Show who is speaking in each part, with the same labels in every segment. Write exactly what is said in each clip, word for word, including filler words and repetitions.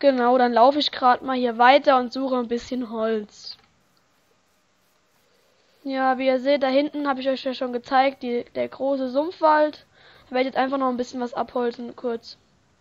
Speaker 1: Genau, dann laufe ich gerade mal hier weiter und suche ein bisschen Holz. Ja, wie ihr seht, da hinten habe ich euch ja schon gezeigt, die, der große Sumpfwald. Da werde ich jetzt einfach noch ein bisschen was abholzen, kurz.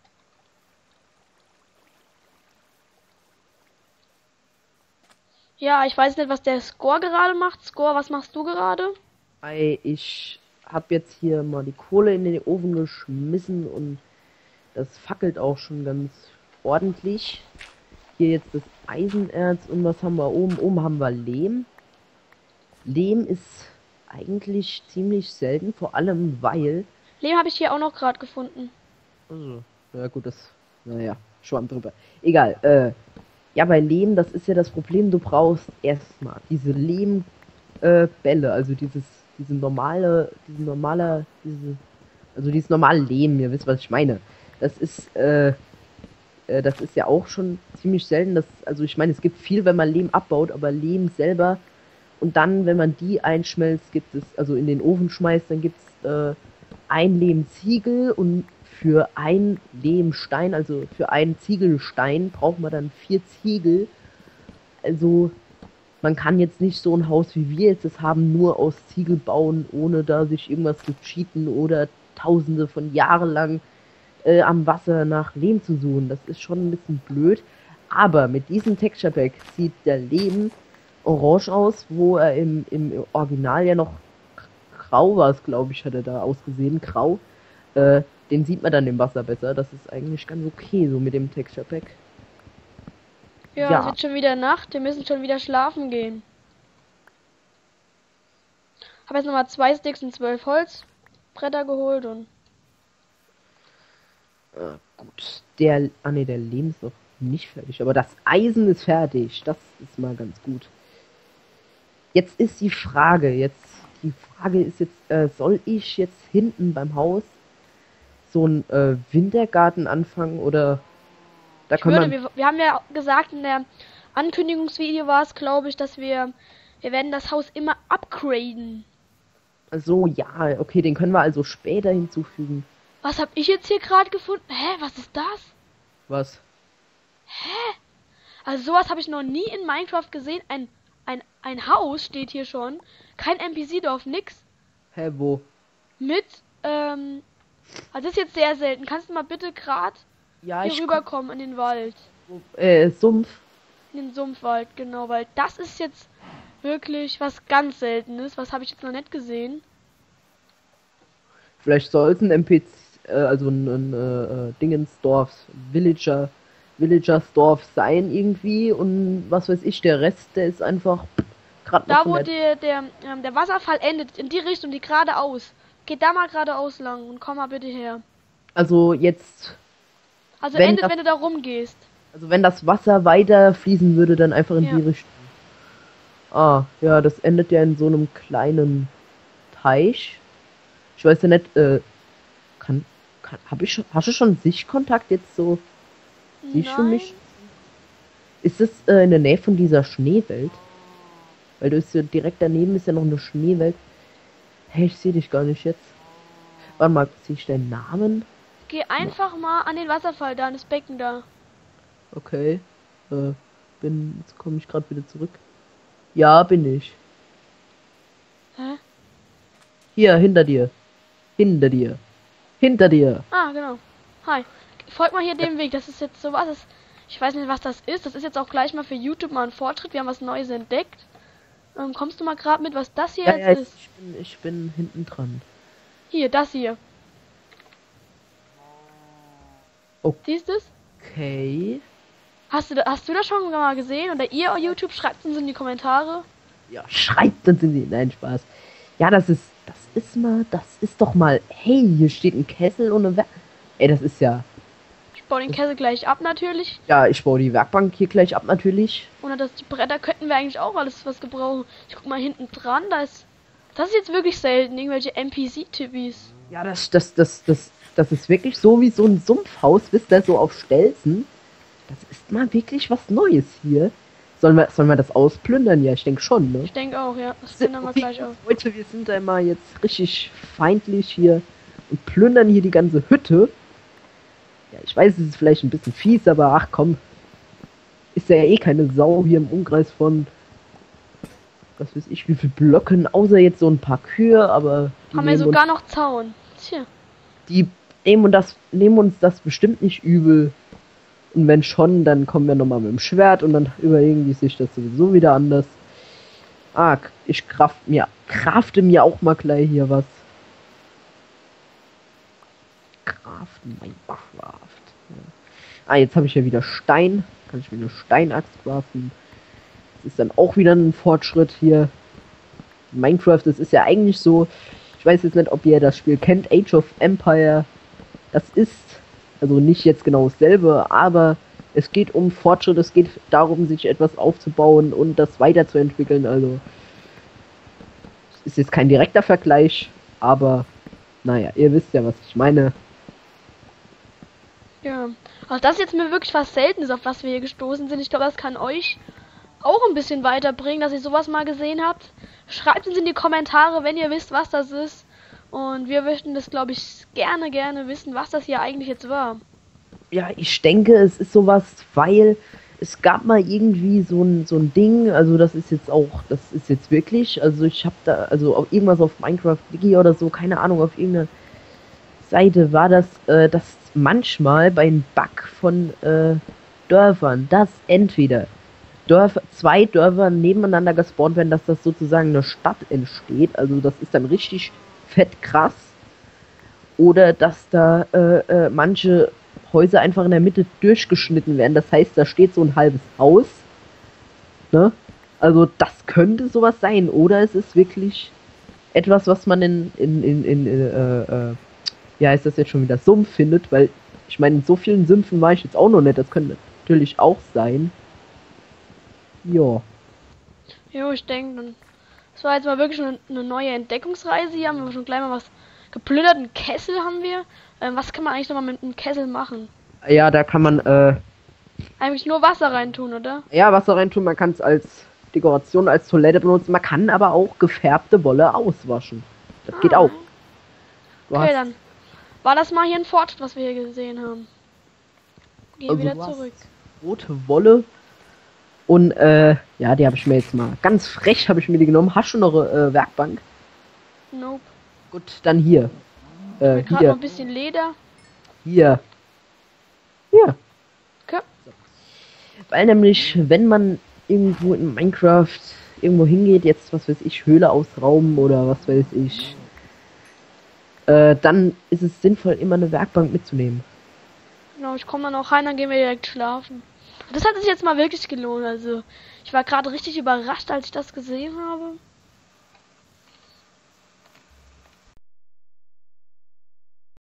Speaker 1: Ja, ich weiß nicht, was der Score gerade macht. Score, was machst du gerade?
Speaker 2: Ei, Ich habe jetzt hier mal die Kohle in den Ofen geschmissen und das fackelt auch schon ganz ordentlich. Hier jetzt das Eisenerz und was haben wir oben? Oben haben wir Lehm. Lehm ist eigentlich ziemlich selten, vor allem weil...
Speaker 1: Lehm habe ich hier auch noch gerade gefunden.
Speaker 2: Also, ja gut, das... Naja, Schwamm drüber. Egal, äh... Ja, bei Lehm, das ist ja das Problem, du brauchst erstmal diese Lehmbälle, äh, Bälle, also dieses, diese normale, diese normale, diese, also dieses normale Lehm, ihr wisst, was ich meine. Das ist, äh, äh, das ist ja auch schon ziemlich selten, das, also ich meine, es gibt viel, wenn man Lehm abbaut, aber Lehm selber und dann, wenn man die einschmelzt, gibt es, also in den Ofen schmeißt, dann gibt es, äh, ein Lehmziegel und für ein Lehmstein, also für einen Ziegelstein, braucht man dann vier Ziegel. Also man kann jetzt nicht so ein Haus wie wir jetzt es haben, nur aus Ziegel bauen, ohne da sich irgendwas zu cheaten oder tausende von Jahren lang äh, am Wasser nach Lehm zu suchen. Das ist schon ein bisschen blöd. Aber mit diesem Texture Pack sieht der Lehm orange aus, wo er im, im Original ja noch grau war, glaube ich, hat er da ausgesehen, grau. Äh, den sieht man dann im Wasser besser. Das ist eigentlich ganz okay, so mit dem Texture Pack.
Speaker 1: Ja, es
Speaker 2: Ja,
Speaker 1: wird schon wieder Nacht. Wir müssen schon wieder schlafen gehen. Habe jetzt nochmal zwei Sticks und zwölf Holzbretter geholt und...
Speaker 2: äh, gut. Der, ah ne, der Lehm ist noch nicht fertig, aber das Eisen ist fertig. Das ist mal ganz gut. Jetzt ist die Frage, jetzt, die Frage ist jetzt, äh, soll ich jetzt hinten beim Haus so einen äh, Wintergarten anfangen oder da
Speaker 1: Ich
Speaker 2: kann
Speaker 1: würde,
Speaker 2: man...
Speaker 1: wir, wir haben ja gesagt, in der Ankündigungsvideo war es, glaube ich, dass wir, wir werden das Haus immer upgraden.
Speaker 2: So, ja, okay, den können wir also später hinzufügen.
Speaker 1: Was habe ich jetzt hier gerade gefunden? Hä, was ist das?
Speaker 2: Was?
Speaker 1: Also sowas habe ich noch nie in Minecraft gesehen. Ein, ein, ein Haus steht hier schon. Kein N P C-Dorf, nix.
Speaker 2: Hä, wo?
Speaker 1: Mit, ähm, also das ist jetzt sehr selten. Kannst du mal bitte gerade
Speaker 2: Ja,
Speaker 1: hier
Speaker 2: ich...
Speaker 1: rüberkommen in den Wald?
Speaker 2: Äh, Sumpf.
Speaker 1: In den Sumpfwald, genau, weil das ist jetzt wirklich was ganz Seltenes. Was habe ich jetzt noch nicht gesehen?
Speaker 2: Vielleicht sollten N P C, äh, also ein, ein äh, Dingensdorf, Villager, Villagersdorf sein irgendwie und was weiß ich, der Rest, der ist einfach gerade noch
Speaker 1: Da
Speaker 2: von
Speaker 1: wo
Speaker 2: der...
Speaker 1: der, der, ähm, der Wasserfall endet, in die Richtung, die geradeaus. Geht da mal geradeaus lang und komm mal bitte her.
Speaker 2: Also jetzt,
Speaker 1: Also
Speaker 2: wenn
Speaker 1: endet,
Speaker 2: das,
Speaker 1: wenn du da rumgehst.
Speaker 2: also wenn das Wasser weiter fließen würde, dann einfach in
Speaker 1: Ja.
Speaker 2: die Richtung. Ah, ja, das endet ja in so einem kleinen Teich. Ich weiß ja nicht, äh, kann, kann, hab ich schon, hast du schon Sichtkontakt jetzt so? Siehst du
Speaker 1: Nein.
Speaker 2: mich? Ist es äh, in der Nähe von dieser Schneewelt? Weil du ist ja direkt daneben ist ja noch eine Schneewelt. Hey, ich sehe dich gar nicht jetzt. Warte mal, sehe ich deinen Namen?
Speaker 1: Geh einfach mal an den Wasserfall da, an das Becken da.
Speaker 2: Okay. Äh, bin, jetzt komme ich gerade wieder zurück. Ja, bin ich.
Speaker 1: Hä?
Speaker 2: Hier, hinter dir. Hinter dir. Hinter dir.
Speaker 1: Ah, genau. Hi. Folg mal hier dem Weg. Das ist jetzt sowas. Das, ich weiß nicht, was das ist. Das ist jetzt auch gleich mal für YouTube mal ein Fortschritt. Wir haben was Neues entdeckt. Ähm, kommst du mal gerade mit, was das hier
Speaker 2: Ja,
Speaker 1: jetzt
Speaker 2: ja,
Speaker 1: ist?
Speaker 2: ich bin, ich bin hinten dran.
Speaker 1: Hier, das hier.
Speaker 2: Oh.
Speaker 1: Siehst du es?
Speaker 2: Okay.
Speaker 1: Hast du, hast du das schon mal gesehen? Oder ihr auf YouTube? Schreibt uns in die Kommentare.
Speaker 2: Ja, schreibt uns in die... Nein, Spaß. Ja, das ist... Das ist mal... Das ist doch mal... Hey, hier steht ein Kessel und eine... Wer Ey, das ist ja...
Speaker 1: Ich baue den Kessel gleich ab natürlich.
Speaker 2: Ja, ich baue die Werkbank hier gleich ab natürlich.
Speaker 1: Und das die Bretter könnten wir eigentlich auch alles was gebrauchen. Ich guck mal hinten dran, da ist... Das ist jetzt wirklich selten, irgendwelche N P C-Typis.
Speaker 2: Ja, das, das, das, das, das ist wirklich so wie so ein Sumpfhaus, wisst ihr, so auf Stelzen. Das ist mal wirklich was Neues hier. Sollen wir, sollen wir das ausplündern? Ja, ich denke schon, ne?
Speaker 1: Ich denke auch, ja. Das finden wir gleich auf.
Speaker 2: Leute, wir sind einmal jetzt richtig feindlich hier und plündern hier die ganze Hütte. Ja, ich weiß, es ist vielleicht ein bisschen fies, aber ach komm, ist ja eh keine Sau hier im Umkreis von, was weiß ich, wie viel Blöcken, außer jetzt so ein paar Kühe, aber die
Speaker 1: Haben wir
Speaker 2: nehmen
Speaker 1: sogar
Speaker 2: uns,
Speaker 1: noch Zaun. Tja.
Speaker 2: die nehmen, und das, nehmen uns das bestimmt nicht übel. Und wenn schon, dann kommen wir nochmal mit dem Schwert und dann überlegen die sich das sowieso wieder anders. Ah, ich kraft mir, krafte mir auch mal gleich hier was. Craften, Minecraft. Ja. Ah, jetzt habe ich ja wieder Stein. Kann ich mir eine Steinaxt craften. Das ist dann auch wieder ein Fortschritt hier. Minecraft, das ist ja eigentlich so. Ich weiß jetzt nicht, ob ihr das Spiel kennt. Age of Empire. Das ist also nicht jetzt genau dasselbe, aber es geht um Fortschritt. Es geht darum, sich etwas aufzubauen und das weiterzuentwickeln. Also es ist jetzt kein direkter Vergleich, aber naja, ihr wisst ja, was ich meine.
Speaker 1: Ja. Also das ist jetzt mir wirklich was Seltenes, auf was wir hier gestoßen sind. Ich glaube, das kann euch auch ein bisschen weiterbringen, dass ihr sowas mal gesehen habt. Schreibt uns in die Kommentare, wenn ihr wisst, was das ist. Und wir möchten das, glaube ich, gerne, gerne wissen, was das hier eigentlich jetzt war.
Speaker 2: Ja, ich denke, es ist sowas, weil es gab mal irgendwie so ein so ein Ding, also das ist jetzt auch, das ist jetzt wirklich, also ich habe da, also auf irgendwas auf Minecraft Wiki oder so, keine Ahnung, auf irgendeiner Seite war das, äh, dass manchmal beim Bug von äh, Dörfern, dass entweder Dörfer, zwei Dörfer nebeneinander gespawnt werden, dass das sozusagen eine Stadt entsteht, also das ist dann richtig fett krass, oder dass da äh, äh, manche Häuser einfach in der Mitte durchgeschnitten werden, das heißt, da steht so ein halbes Haus, ne? Also das könnte sowas sein, oder es ist wirklich etwas, was man in, in, in, in äh, äh, wie heißt das jetzt schon wieder, Sumpf findet, weil ich meine, in so vielen Sümpfen war ich jetzt auch noch nicht, das könnte natürlich auch sein. Ja.
Speaker 1: Jo, ich denke, dann. Das war jetzt mal wirklich eine, eine neue Entdeckungsreise. Hier haben wir schon gleich mal was geplündert. Einen Kessel haben wir. Ähm, was kann man eigentlich nochmal mit einem Kessel machen?
Speaker 2: Ja, da kann man, äh,
Speaker 1: Eigentlich nur Wasser reintun, oder?
Speaker 2: ja, Wasser reintun, man kann es als Dekoration, als Toilette benutzen, man kann aber auch gefärbte Wolle auswaschen. Das
Speaker 1: Ah.
Speaker 2: geht auch. Du
Speaker 1: Okay,
Speaker 2: hast-
Speaker 1: dann war das mal hier ein Fortschritt, was wir hier gesehen haben. Gehen
Speaker 2: Also
Speaker 1: wieder
Speaker 2: du hast
Speaker 1: zurück.
Speaker 2: rote Wolle und, äh, ja, die habe ich mir jetzt mal, ganz frech habe ich mir die genommen. Hast du noch eine äh, Werkbank?
Speaker 1: Nope.
Speaker 2: Gut, dann hier. Äh,
Speaker 1: Gerade noch
Speaker 2: hier,
Speaker 1: ein bisschen Leder.
Speaker 2: hier. Hier.
Speaker 1: Okay.
Speaker 2: Weil nämlich, wenn man irgendwo in Minecraft irgendwo hingeht, jetzt, was weiß ich, Höhle ausrauben oder was weiß ich, äh, dann ist es sinnvoll, immer eine Werkbank mitzunehmen.
Speaker 1: Genau, ich komme dann auch rein, dann gehen wir direkt schlafen. Das hat sich jetzt mal wirklich gelohnt. Also, ich war gerade richtig überrascht, als ich das gesehen habe.